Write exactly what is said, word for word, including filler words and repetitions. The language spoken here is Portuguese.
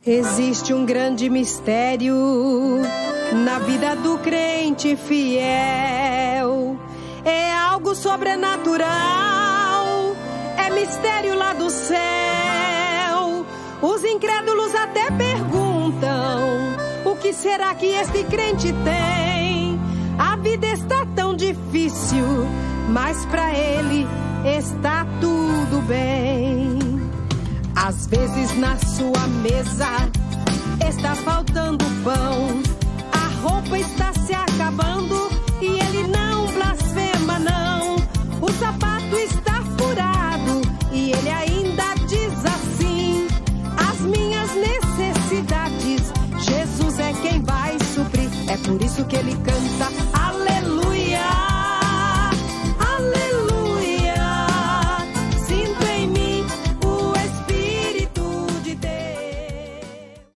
Existe um grande mistério na vida do crente fiel. É algo sobrenatural, é mistério lá do céu. Os incrédulos até perguntam: o que será que este crente tem? A vida está tão difícil, mas pra ele está tudo bem. Às vezes na sua mesa está faltando pão, a roupa está se acabando e ele não blasfema não. O sapato está furado e ele ainda diz assim: as minhas necessidades Jesus é quem vai suprir. É por isso que ele canta aleluia.